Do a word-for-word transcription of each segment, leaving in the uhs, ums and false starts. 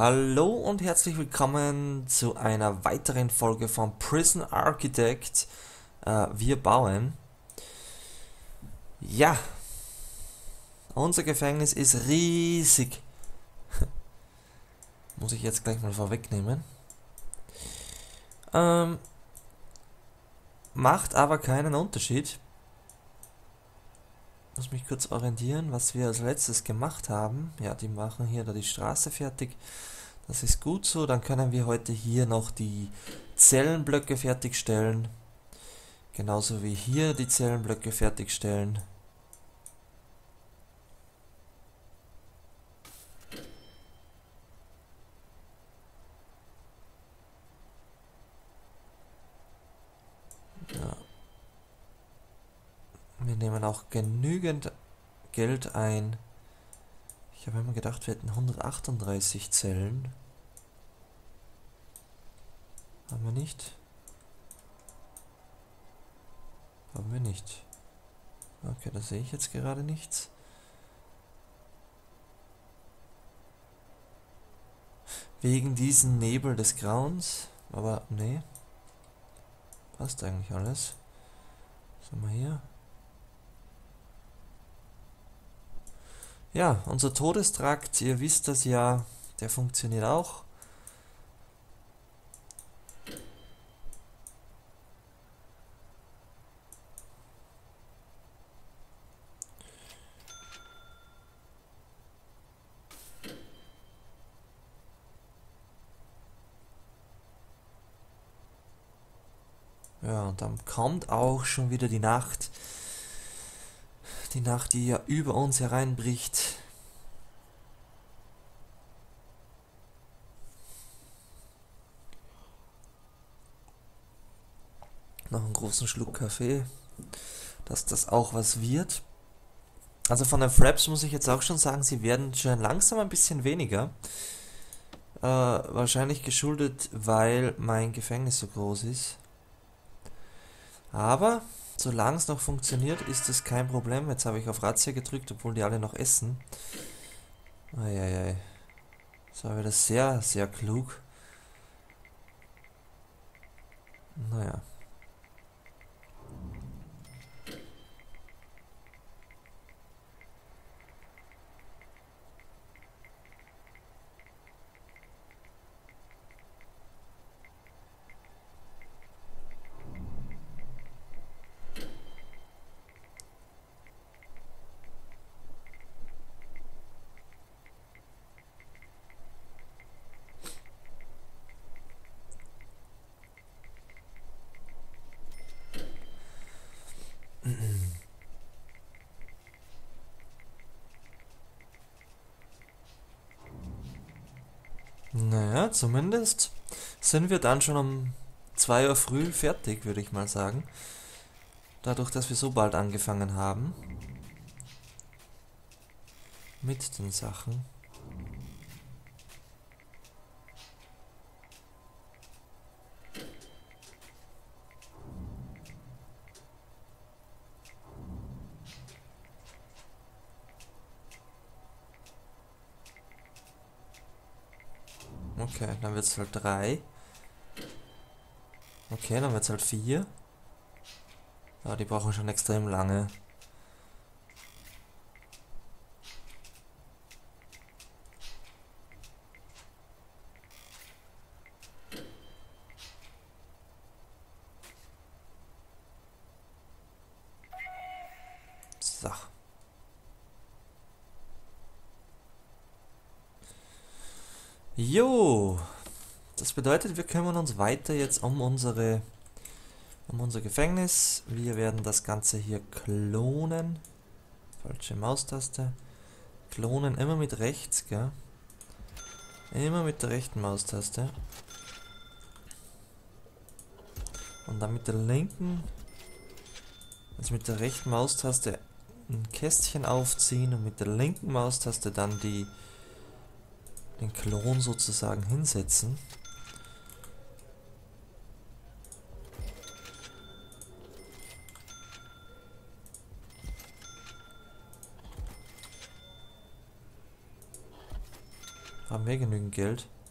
Hallo und herzlich willkommen zu einer weiteren Folge von Prison Architect. Äh, wir bauen. Ja, unser Gefängnis ist riesig. Muss ich jetzt gleich mal vorwegnehmen. Ähm, macht aber keinen Unterschied. Muss mich kurz orientieren, was wir als letztes gemacht haben. Ja, die machen hier da die Straße fertig. Das ist gut so. Dann können wir heute hier noch die Zellenblöcke fertigstellen. Genauso wie hier die Zellenblöcke fertigstellen. Ja. Wir nehmen auch genügend Geld ein. Ich habe immer gedacht, wir hätten hundertachtunddreißig Zellen. Haben wir nicht? Haben wir nicht. Okay, da sehe ich jetzt gerade nichts. Wegen diesem Nebel des Grauens. Aber nee. Passt eigentlich alles. Was haben wir hier? Ja, unser Todestrakt, ihr wisst das ja, der funktioniert auch. Ja, und dann kommt auch schon wieder die Nacht. Die Nacht, die ja über uns hereinbricht. Noch einen großen Schluck Kaffee, dass das auch was wird. Also von den Fraps muss ich jetzt auch schon sagen, sie werden schon langsam ein bisschen weniger. Äh, wahrscheinlich geschuldet, weil mein Gefängnis so groß ist. Aber solange es noch funktioniert, ist das kein Problem. Jetzt habe ich auf Razzia gedrückt, obwohl die alle noch essen. Eieiei. Das war wieder sehr, sehr klug. Naja. Naja, zumindest sind wir dann schon um zwei Uhr früh fertig, würde ich mal sagen. Dadurch, dass wir so bald angefangen haben. Mit den Sachen. Okay, dann wird es halt drei. Okay, dann wird es halt vier. Ja, die brauchen schon extrem lange. So. Jo. Das bedeutet, wir kümmern uns weiter jetzt um unsere um unser Gefängnis. Wir werden das Ganze hier klonen. Falsche Maustaste. Klonen immer mit rechts, gell? Immer mit der rechten Maustaste. Und dann mit der linken, also mit der rechten Maustaste ein Kästchen aufziehen und mit der linken Maustaste dann die den Klon sozusagen hinsetzen. Haben wir genügend Geld?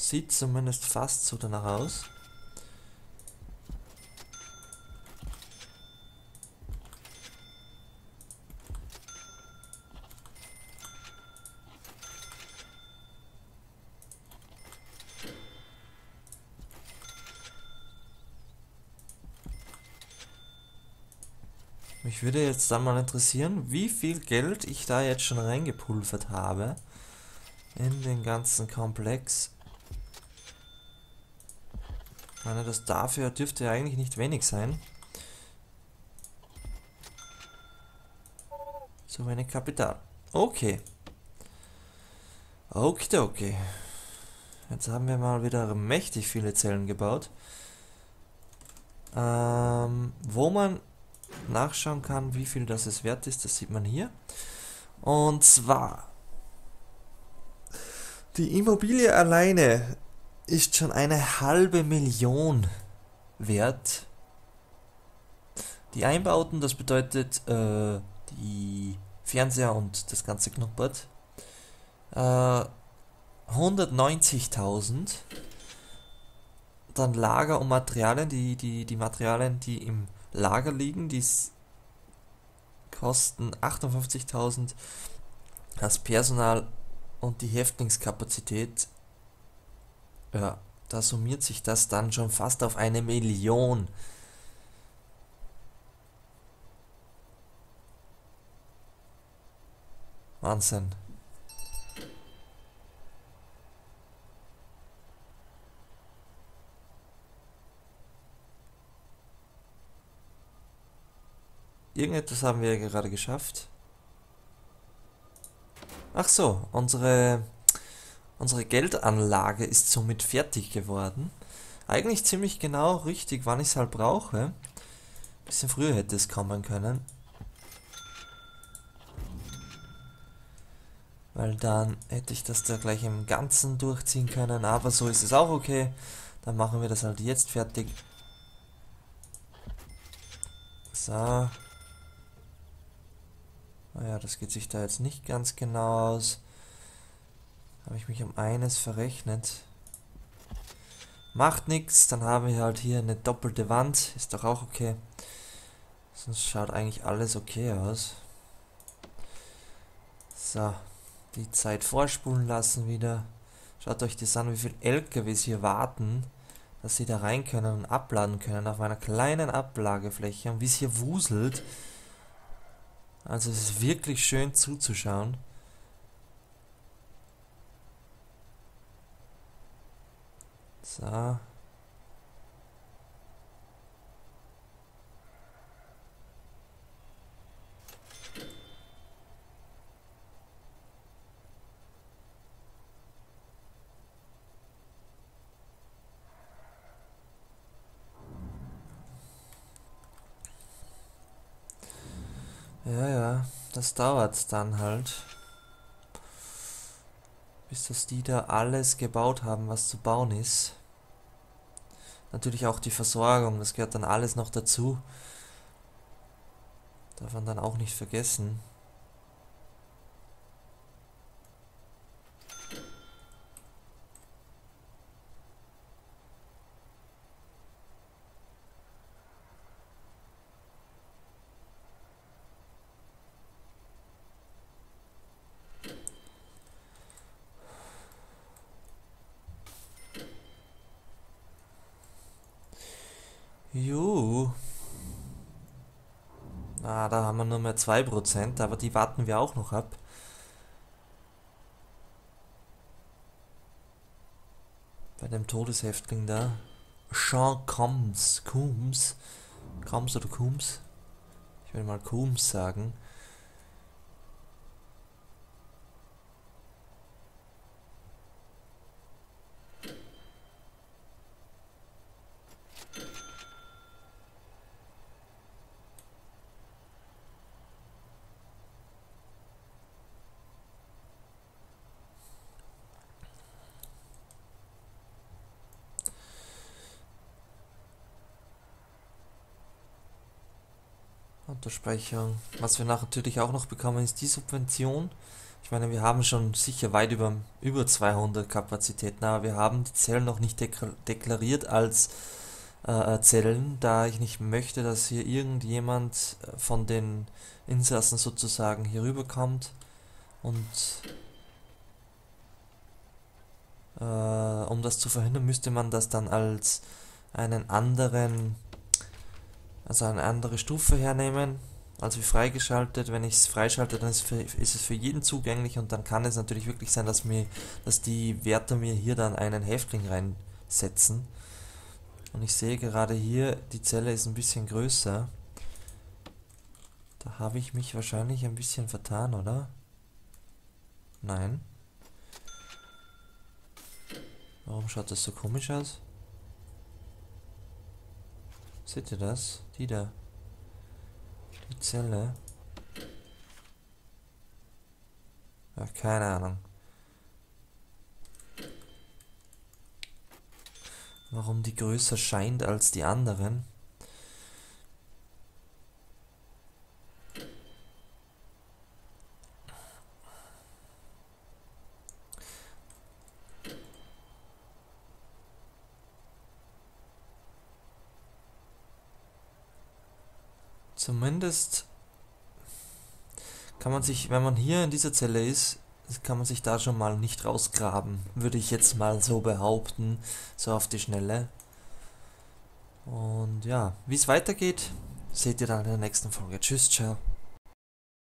Sieht zumindest fast so danach aus. Mich würde jetzt dann mal interessieren, wie viel Geld ich da jetzt schon reingepulvert habe in den ganzen Komplex. Ich meine, das dafür dürfte ja eigentlich nicht wenig sein. So wenig Kapital. Okay. Okidoki. Jetzt haben wir mal wieder mächtig viele Zellen gebaut. Ähm, wo man nachschauen kann, wie viel das es wert ist, das sieht man hier. Und zwar, die Immobilie alleine ist schon eine halbe Million wert. Die Einbauten, das bedeutet äh, die Fernseher und das ganze Knuppert, äh, hundertneunzigtausend. Dann Lager und Materialien, die, die, die Materialien, die im Lager liegen, die kosten achtundfünfzigtausend. Das Personal und die Häftlingskapazität, ja, da summiert sich das dann schon fast auf eine Million. Wahnsinn. Irgendetwas haben wir ja gerade geschafft. Ach so, unsere, unsere Geldanlage ist somit fertig geworden. Eigentlich ziemlich genau richtig, wann ich es halt brauche. Bisschen früher hätte es kommen können. Weil dann hätte ich das da gleich im Ganzen durchziehen können. Aber so ist es auch okay. Dann machen wir das halt jetzt fertig. So. Naja, das geht sich da jetzt nicht ganz genau aus. Habe ich mich um eines verrechnet. Macht nichts, dann haben wir halt hier eine doppelte Wand. Ist doch auch okay. Sonst schaut eigentlich alles okay aus. So, die Zeit vorspulen lassen wieder. Schaut euch das an, wie viele L K Ws hier warten, dass sie da rein können und abladen können auf einer kleinen Ablagefläche. Und wie es hier wuselt. Also es ist wirklich schön zuzuschauen. So. Ja, ja, das dauert dann halt, bis das die da alles gebaut haben, was zu bauen ist. Natürlich auch die Versorgung, das gehört dann alles noch dazu. Darf man dann auch nicht vergessen. Jo. Ah, da haben wir nur mehr zwei Prozent, aber die warten wir auch noch ab. Bei dem Todeshäftling da. Sean Combs. Coombs. Combs oder Coombs? Ich will mal Coombs sagen. Unterspeicherung. Was wir natürlich auch noch bekommen, ist die Subvention Ich meine, wir haben schon sicher weit über, über zweihundert Kapazitäten, aber wir haben die Zellen noch nicht dekla- deklariert als äh, Zellen, da ich nicht möchte, dass hier irgendjemand von den Insassen sozusagen hier rüberkommt und äh, um das zu verhindern, müsste man das dann als einen anderen, also eine andere Stufe hernehmen, also wie freigeschaltet. Wenn ich es freischalte, dann ist, für, ist es für jeden zugänglich und dann kann es natürlich wirklich sein, dass mir, dass die Wärter mir hier dann einen Häftling reinsetzen. Und ich sehe gerade hier, die Zelle ist ein bisschen größer. Da habe ich mich wahrscheinlich ein bisschen vertan, oder? Nein. Warum schaut das so komisch aus? Seht ihr das? Die da. Die Zelle. Ja, keine Ahnung. Warum die größer scheint als die anderen. Zumindest kann man sich, wenn man hier in dieser Zelle ist, kann man sich da schon mal nicht rausgraben, würde ich jetzt mal so behaupten, so auf die Schnelle. Und ja, wie es weitergeht, seht ihr dann in der nächsten Folge. Tschüss, ciao.